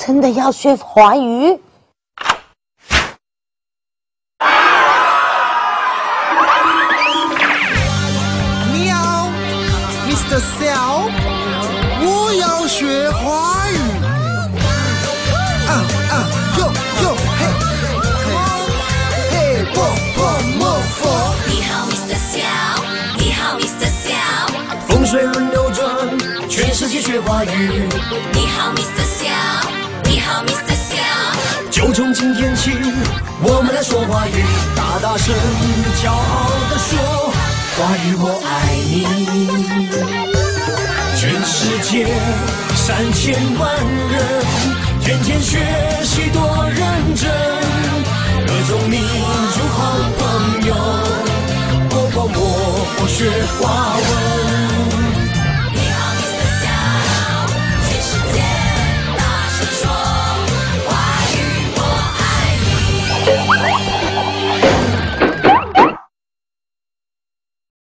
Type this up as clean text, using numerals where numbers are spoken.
真的要学华语？ 你好 ，Mr. Xiao， 我要学华语。哟哟嘿，嘿，莫佛。 你好 ，Mr. 小，你好 ，Mr. 小。 风水轮流转，全世界学华语。 你好 ，Mr. 小，你好 ，Mr. 小。 就从今天起，我们来说华语，大大声，骄傲地说，华语我爱你。全世界3000万人，天天学习多认真，各种民族好朋友，波波学华文。